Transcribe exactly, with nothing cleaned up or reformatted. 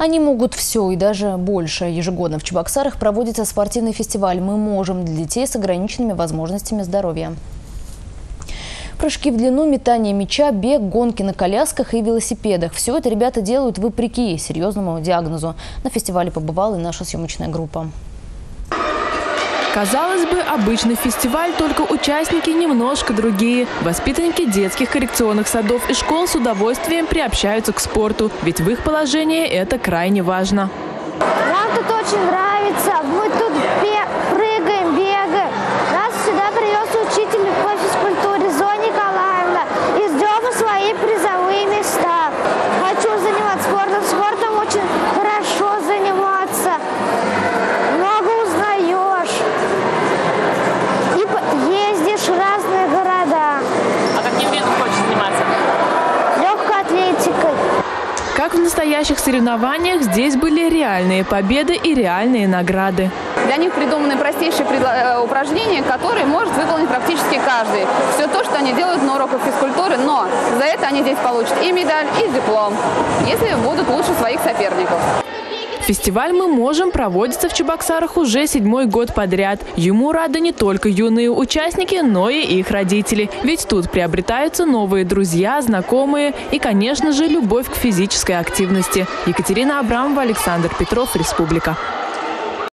Они могут все и даже больше. Ежегодно в Чебоксарах проводится спортивный фестиваль «Мы можем» для детей с ограниченными возможностями здоровья. Прыжки в длину, метание мяча, бег, гонки на колясках и велосипедах. Все это ребята делают вопреки серьезному диагнозу. На фестивале побывала и наша съемочная группа. Казалось бы, обычный фестиваль, только участники немножко другие. Воспитанники детских коррекционных садов и школ с удовольствием приобщаются к спорту, ведь в их положении это крайне важно. Нам тут очень нравится, мы тут прыгаем, бегаем. Нас сюда привез учитель по физкультуре Зоя Николаевна и ждем свои призовые места. Хочу заниматься спортом, спортом очень хорошо заниматься. Много узнаешь. И ездишь в разные города. А каким видом хочешь заниматься? Легкой атлетикой. Как в настоящих соревнованиях, здесь были реальные победы и реальные награды. Для них придуманы простейшие упражнения, которые может выполнить практически каждый. Все то, что они делают на уроках физкультуры, но за это они здесь получат и медаль, и диплом, если будут лучше своих соперников. Фестиваль «Мы можем» проводится в Чебоксарах уже седьмой год подряд. Ему рады не только юные участники, но и их родители. Ведь тут приобретаются новые друзья, знакомые и, конечно же, любовь к физической активности. Екатерина Абрамова, Александр Петров, Республика.